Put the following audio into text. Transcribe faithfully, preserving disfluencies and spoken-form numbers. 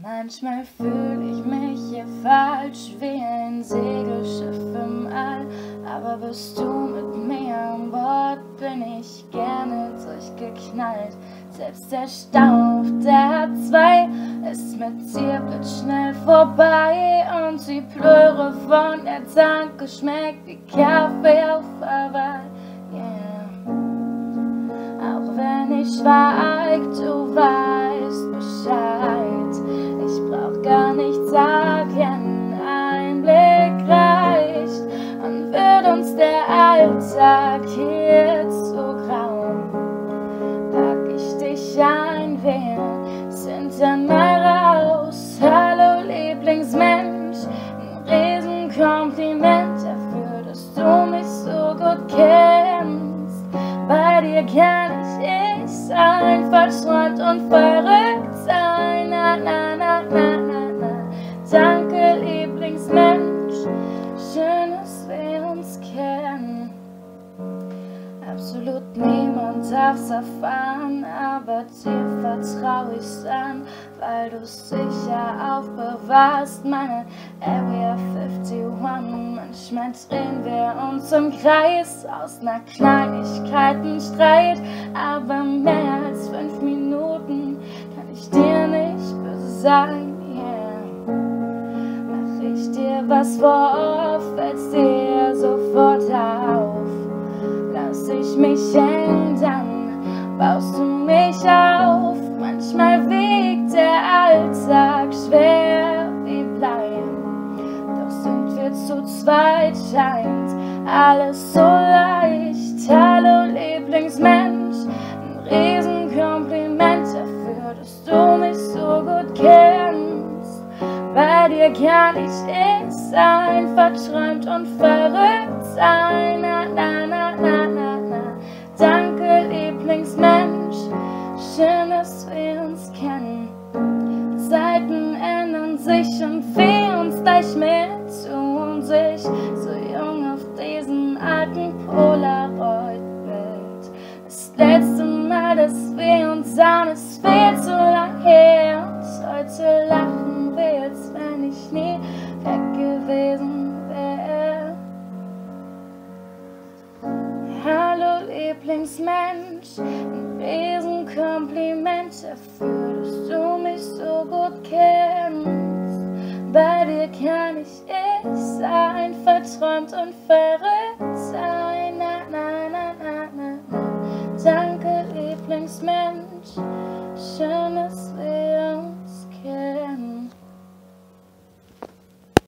Manchmal fühle ich mich hier falsch wie ein Segelschiff im All, aber bist du mit mir an Bord, bin ich gerne durchgeknallt. Selbst der Stau auf der H zwei ist mit dir blitzschnell vorbei und die Plöre von der Tanke schmeckt wie Kaffee auf Hawaii. Yeah. Auch wenn ich schweig, du weißt Bescheid. Ich brauch gar nichts sagen, ein Blick reicht. Und wird uns der Alltag hier zu grau, pack ich dich ein, wir sind dann mal raus. Hallo Lieblingsmensch, ein Riesenkompliment dafür, dass du mich so gut kennst. Bei dir kann ich ich sein, verschräumt und verrückt sein. Na, na, na, na, na, na. Danke, Lieblingsmensch, schön, dass wir uns kennen. Absolut niemand darf's erfahren, aber dir vertrau ich's an, weil du's sicher aufbewahrst, meine Area einundfünfzig. Manchmal drehen wir uns im Kreis aus ner Kleinigkeit, ein Streit, aber mehr als fünf Minuten kann ich dir nicht böse sein. Yeah. Mach ich dir was vor, fällt's dir sofort auf. Lass ich mich hängen, dann baust du mich auf. Manchmal wiegt der Alltag schwer wie Blei, doch sind wir zu zweit, scheint alles so leicht. Hallo Lieblingsmensch, ein Riesenkompliment dafür, dass du mich so gut kennst. Bei dir kann ich ich sein, verträumt und verrückt sein. Na, na, na, na, na, na. Danke Lieblingsmensch, schön, dass wir uns kennen. Zeiten ändern sich und wir uns gleich mit tun sich. So jung auf diesem alten Polaroid-Bild. Das letzte Mal, dass wir uns sahen, ist viel zu lang her. Und heute lachen wir, als wenn ich nie weg gewesen wäre. Hallo Lieblingsmensch, ein Riesenkompliment dafür, dass du mich so gut kennst. Bei dir kann ich ich sein, verträumt und verrückt.